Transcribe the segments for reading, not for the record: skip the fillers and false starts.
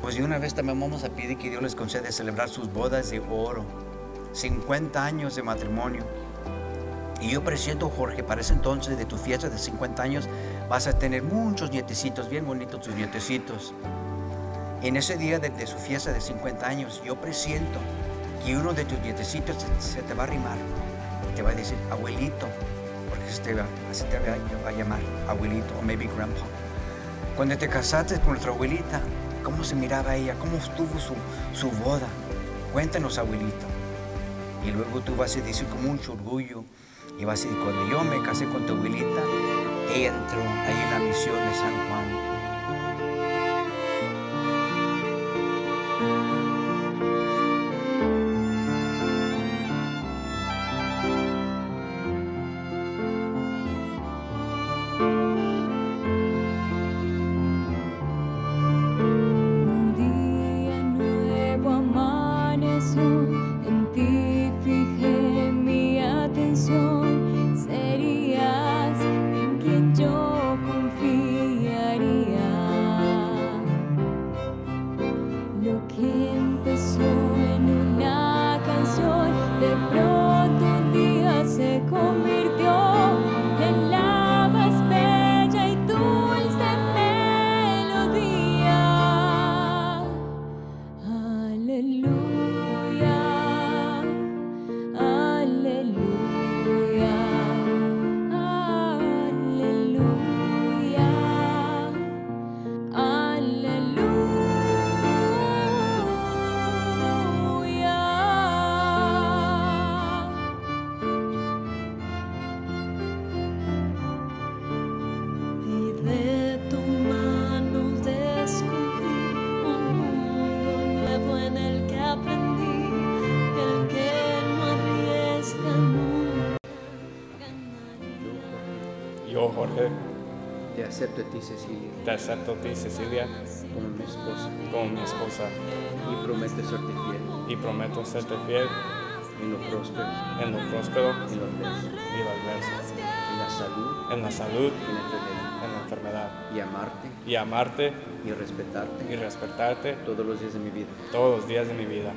Pues de una vez también vamos a pedir que Dios les concede celebrar sus bodas de oro, 50 años de matrimonio. Y yo presiento, Jorge, para ese entonces de tu fiesta de 50 años vas a tener muchos nietecitos, bien bonitos tus nietecitos. En ese día de su fiesta de 50 años, yo presiento que uno de tus nietecitos se te va a arrimar, te va a decir abuelito, porque así te va a llamar abuelito o maybe grandpa. Cuando te casaste con nuestra abuelita, ¿cómo se miraba ella? ¿Cómo estuvo su boda? Cuéntanos, abuelito. Y luego tú vas a decir con mucho orgullo, y vas a decir, cuando yo me casé con tu abuelita, entro ahí en la misión de San Juan. Yo, Jorge, te acepto a ti, Cecilia, te acepto a ti, Cecilia, como mi esposa, y prometo serte fiel y prometo serte fiel en lo próspero, en lo próspero en lo adverso, y lo adverso, en la salud, en la enfermedad, y amarte y respetarte todos los días de mi vida. todos los días de mi vida.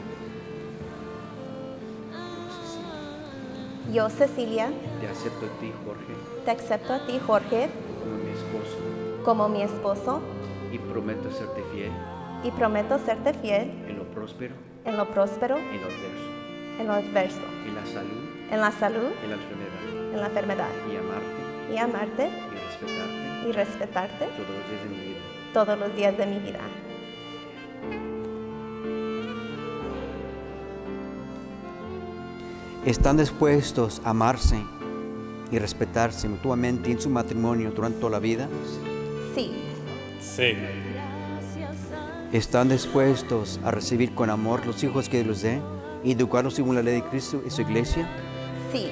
Yo, Cecilia, Te acepto a ti, Jorge, te acepto a ti, Jorge, como mi esposo, y prometo serte fiel fiel en lo próspero, en lo próspero, en lo adverso, en lo adverso, en la salud, en la enfermedad, y amarte y respetarte todos los días de mi vida. todos los días de mi vida. ¿Están dispuestos a amarse y respetarse mutuamente en su matrimonio durante toda la vida? Sí, Sí, ¿Están dispuestos a recibir con amor los hijos que Dios les dé y educarlos según la ley de Cristo y su iglesia? sí.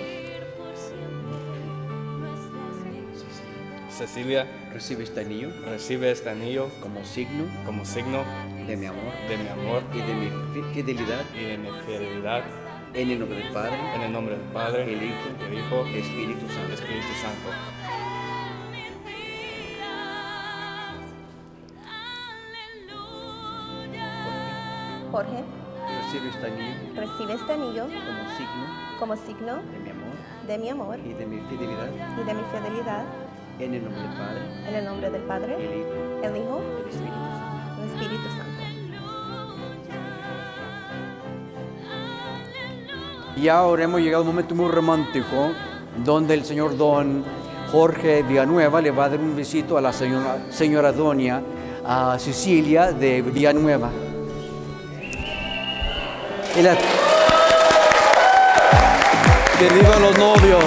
Cecilia, Recibe este anillo recibe este anillo como signo como signo de mi amor de mi amor y de mi fidelidad y de mi fidelidad en el nombre del Padre, en el nombre del Padre, el Hijo, el Hijo el Espíritu y el Santo. Espíritu Santo. Jorge, Recibe este anillo recibe este anillo como signo como signo de mi amor de mi amor y de mi fidelidad y de mi fidelidad en el nombre del Padre, en el nombre del Padre, el Hijo, el Hijo el Espíritu Santo. y el Espíritu Santo. Y ahora hemos llegado a un momento muy romántico donde el señor don Jorge Villanueva le va a dar un besito a la señora doña Cecilia de Villanueva. Que vivan los novios.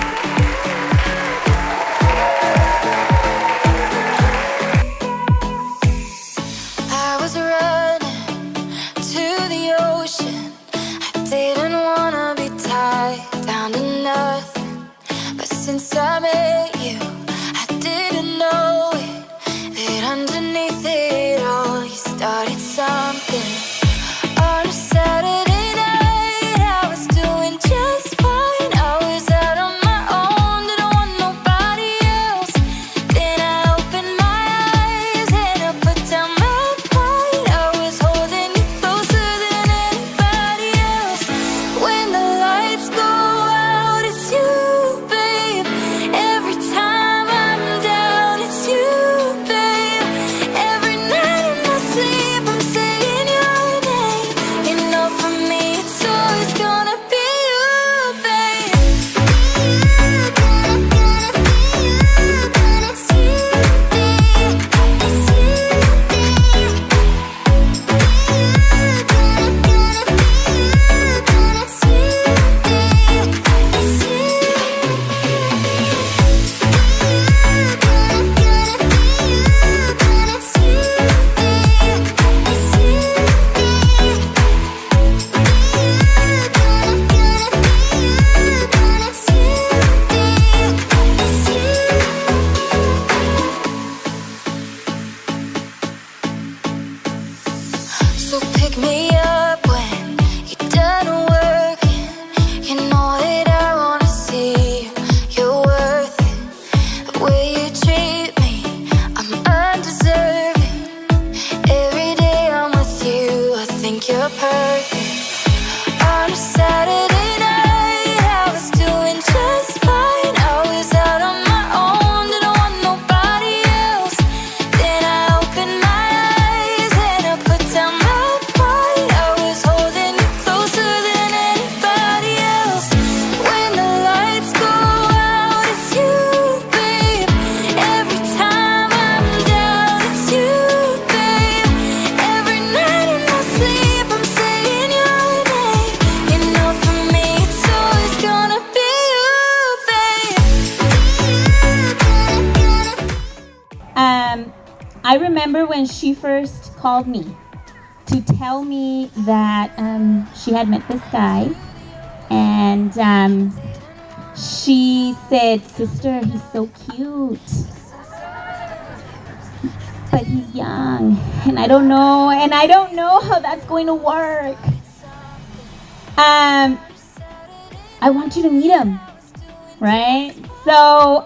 I was running to the ocean. I didn't wanna be tied down to nothing. But since I met you, I didn't know it. That underneath it all, you started something. On a Saturday night, I was doing just fine. I was out on my own, didn't want nobody else. Then I opened my eyes and I put down my pride. I was remember when she first called me to tell me that she had met this guy, and she said, "Sister, he's so cute, but he's young, and I don't know how that's going to work. I want you to meet him," right? So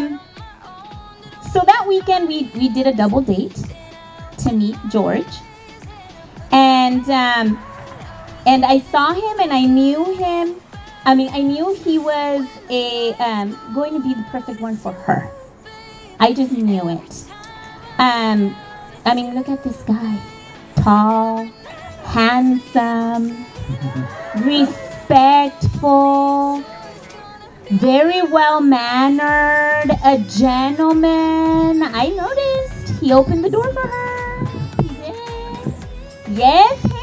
so that weekend we did a double date to meet George, and I saw him and I knew him. I mean, I knew he was going to be the perfect one for her. I just knew it. I mean, look at this guy. Tall, handsome, respectful, very well-mannered, a gentleman. I noticed he opened the door for her. He did. Yes, him.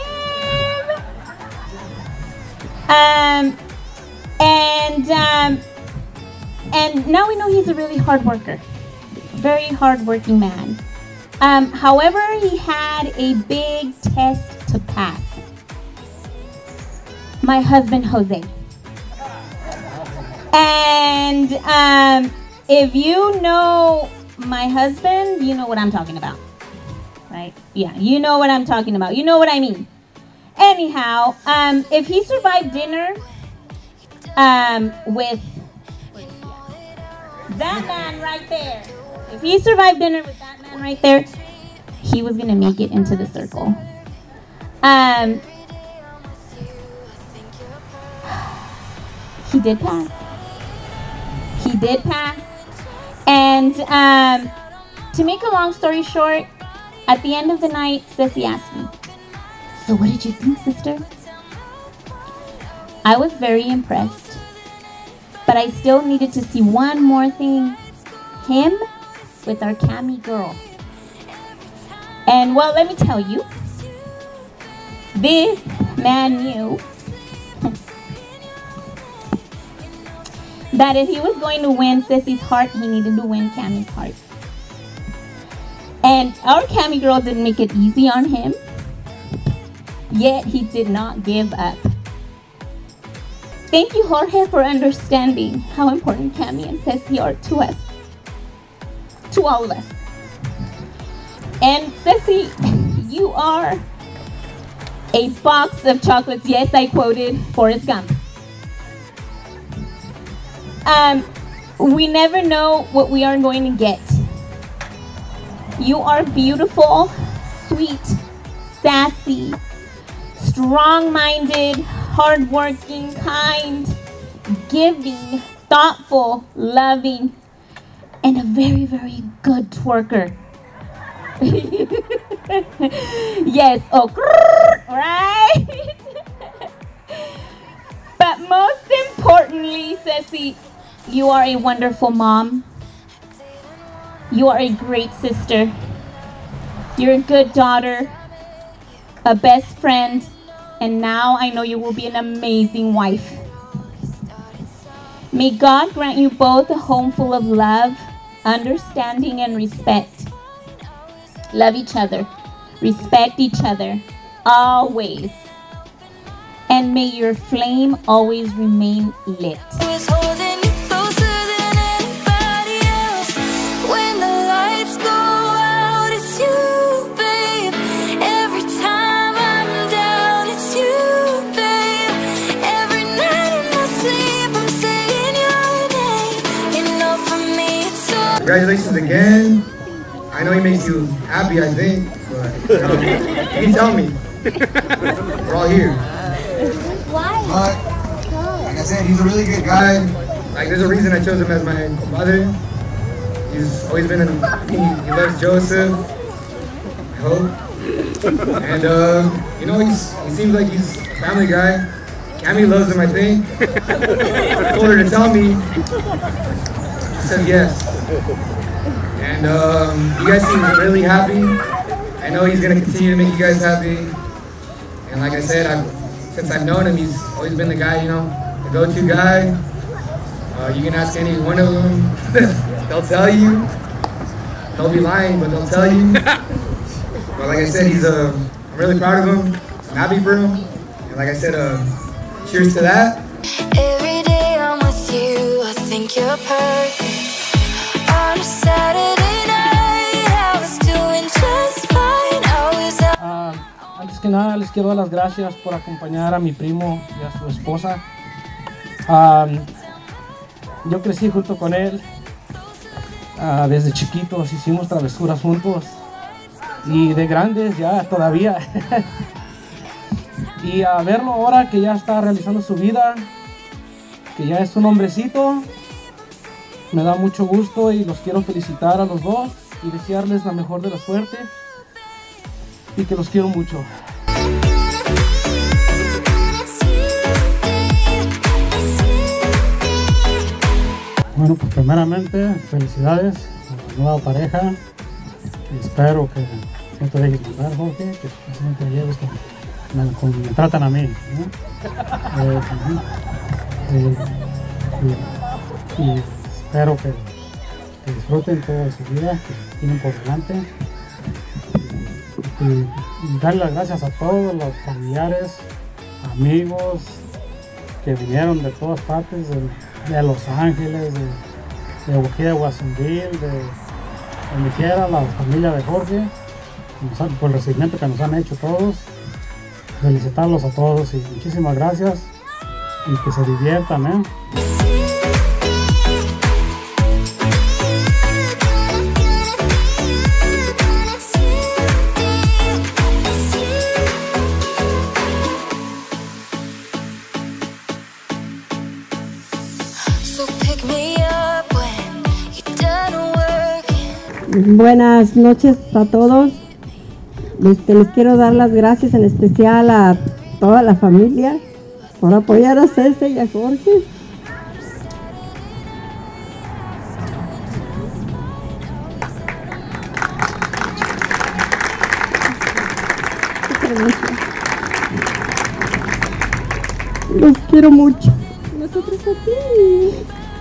And now we know he's a really hard worker. Very hard-working man. However, he had a big test to pass. My husband, Jose. And if you know my husband, you know what I'm talking about. Right? Yeah, you know what I'm talking about. You know what I mean. Anyhow, if he survived dinner with that man right there, if he survived dinner with that man right there, he was going to make it into the circle. He did pass. He did pass. And to make a long story short, at the end of the night, Ceci asked me, "So what did you think, sister?" I was very impressed, but I still needed to see one more thing. Him with our Cami girl. And well, let me tell you, this man knew that if he was going to win Ceci's heart, he needed to win Cami's heart. And our Cami girl didn't make it easy on him, yet he did not give up. Thank you, Jorge, for understanding how important Cami and Ceci are to us, to all of us. And Ceci, you are a box of chocolates. Yes, I quoted Forrest Gump. We never know what we are going to get. You are beautiful, sweet, sassy, strong-minded, hardworking, kind, giving, thoughtful, loving, and a very, very good twerker. Yes, oh, right? But most importantly, Ceci, you are a wonderful mom. You are a great sister. You're a good daughter, a best friend, and now I know you will be an amazing wife. May God grant you both a home full of love, understanding, and respect. Love each other, respect each other, always. And may your flame always remain lit. Congratulations again. I know he makes you happy, I think, but you can tell me. We're all here. Why? But, like I said, he's a really good guy. Like, there's a reason I chose him as my father. He's always been he loves Joseph, I hope. And, you know, he seems like he's a family guy. Cami loves him, I think. I told her to tell me. She said yes. And you guys seem really happy. I know he's gonna continue to make you guys happy. And like I said, since I've known him, he's always been the guy, you know, the go-to guy. You can ask any one of them. They'll tell you. They'll be lying, but they'll tell you. But like I said, I'm really proud of him. I'm happy for him. And like I said, cheers to that. Every day I'm with you, I think you're perfect. On a Saturday night, I was doing just fine. I was out. Antes que nada les quiero dar las gracias por acompañar a mi primo y a su esposa. Yo crecí junto con él. Desde chiquitos hicimos travesuras juntos. Y de grandes ya todavía. Y a verlo ahora que ya está realizando su vida, que ya es un hombrecito, me da mucho gusto y los quiero felicitar a los dos y desearles la mejor de la suerte y que los quiero mucho. Bueno, pues primeramente felicidades a la nueva pareja. Espero que no te dejes mandar, Jorge, que no te lleves como me tratan a mí, ¿no? Y espero que disfruten toda su vida que tienen por delante. Y darle las gracias a todos los familiares, amigos que vinieron de todas partes, de Los Ángeles, de Watsonville, de donde quiera, la familia de Jorge, por el recibimiento que nos han hecho todos. Felicitarlos a todos y muchísimas gracias y que se diviertan, ¿eh? Buenas noches a todos. Les quiero dar las gracias en especial a toda la familia por apoyar a Cece y a Jorge. Los quiero mucho. Nosotros a ti.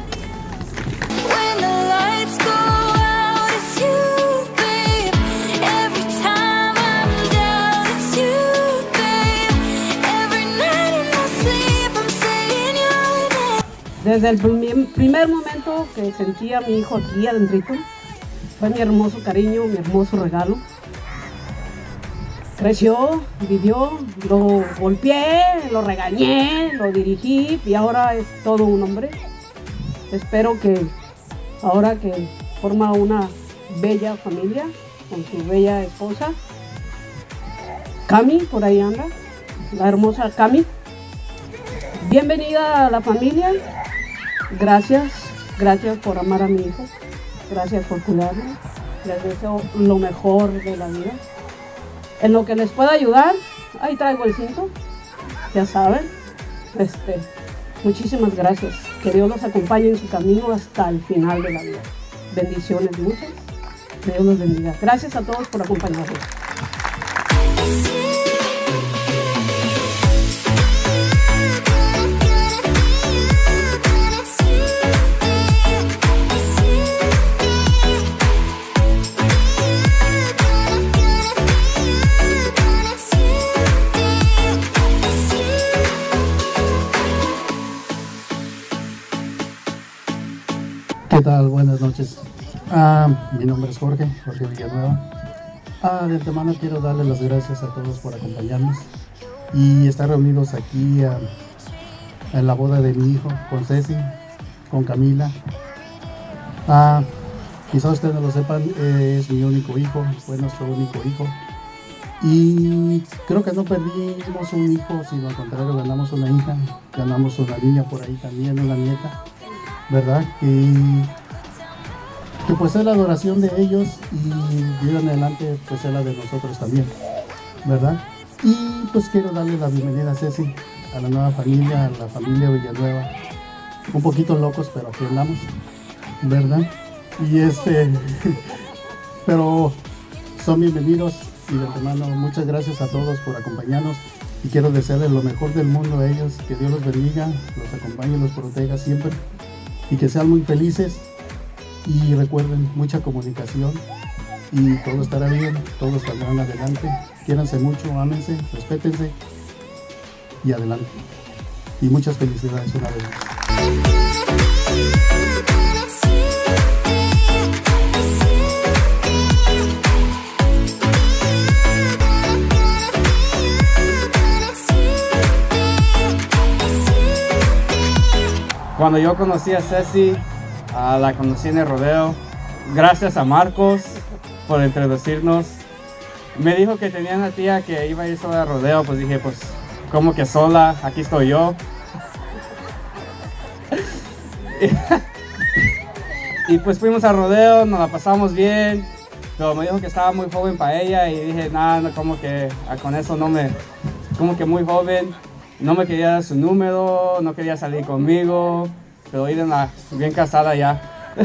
Desde el primer momento que sentí a mi hijo aquí adentrito, fue mi hermoso cariño, mi hermoso regalo. Creció, vivió, lo golpeé, lo regañé, lo dirigí y ahora es todo un hombre. Espero que ahora que forma una bella familia con su bella esposa, Cami, por ahí anda, la hermosa Cami. Bienvenida a la familia. Gracias por amar a mi hijo, gracias por cuidarlo, les deseo lo mejor de la vida. En lo que les pueda ayudar, ahí traigo el cinto, ya saben. Muchísimas gracias, que Dios los acompañe en su camino hasta el final de la vida. Bendiciones muchas, que Dios los bendiga. Gracias a todos por acompañarnos. ¿Qué tal? Buenas noches. Mi nombre es Jorge Villanueva. De antemano quiero darle las gracias a todos por acompañarnos y estar reunidos aquí en la boda de mi hijo, con Ceci, con Camila. Quizá ustedes no lo sepan, es mi único hijo, fue nuestro único hijo. Y creo que no perdimos un hijo, sino al contrario, ganamos una hija, ganamos una niña por ahí también, una nieta, ¿verdad? Que pues es la adoración de ellos y de ahí en adelante pues es la de nosotros también, ¿verdad? Y pues quiero darle la bienvenida a Ceci, a la nueva familia, a la familia Villanueva. Un poquito locos, pero aquí andamos, ¿verdad? Y pero son bienvenidos y de antemano muchas gracias a todos por acompañarnos y quiero desearles lo mejor del mundo a ellos, que Dios los bendiga, los acompañe, los proteja siempre y que sean muy felices y recuerden mucha comunicación y todo estará bien, todos saldrán adelante. Quiéranse mucho, ámense, respétense y adelante. Y muchas felicidades una vez más. Cuando yo conocí a Ceci, la conocí en el rodeo. Gracias a Marcos por introducirnos. Me dijo que tenía una tía que iba a ir sola al rodeo, pues dije, pues, ¿cómo que sola? Aquí estoy yo. Y pues fuimos al rodeo, nos la pasamos bien, pero me dijo que estaba muy joven para ella y dije, nada, no, como que con eso no me, como que muy joven, no me quería dar su número, no quería salir conmigo, pero Irena, bien casada ya.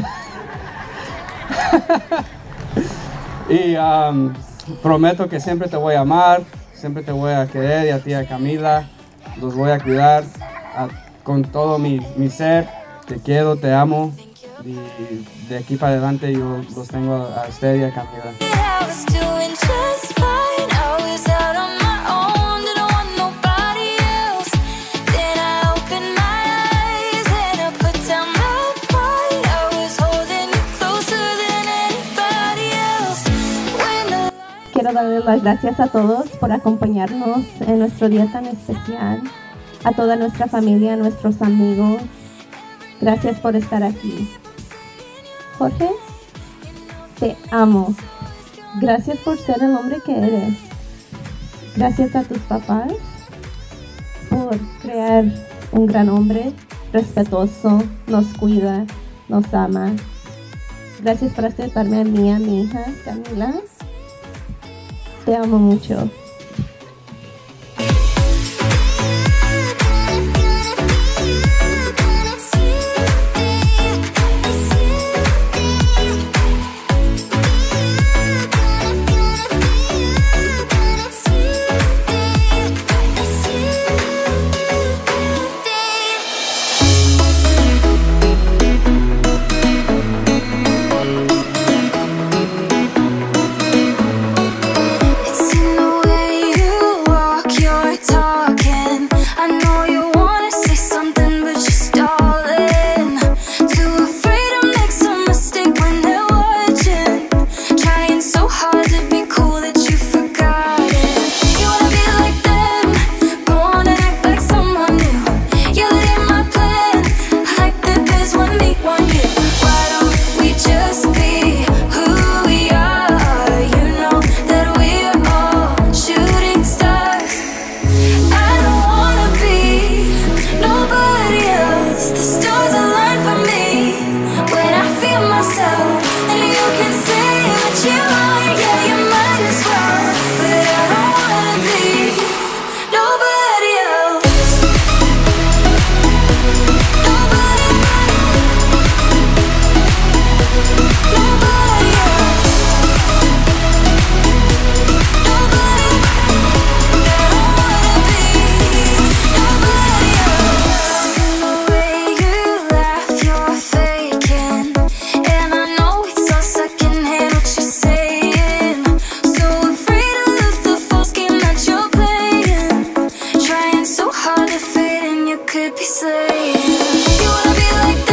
Y prometo que siempre te voy a amar, siempre te voy a querer, y a ti, a Camila, los voy a cuidar con todo mi ser. Te quiero, te amo, y de aquí para adelante yo los tengo a usted y a Camila. Quiero darles las gracias a todos por acompañarnos en nuestro día tan especial, a toda nuestra familia, a nuestros amigos. Gracias por estar aquí. Jorge, te amo. Gracias por ser el hombre que eres. Gracias a tus papás por crear un gran hombre respetuoso, nos cuida, nos ama. Gracias por aceptarme a mí, a mi hija, Camila. Te amo mucho. Could be saying you wanna be like that.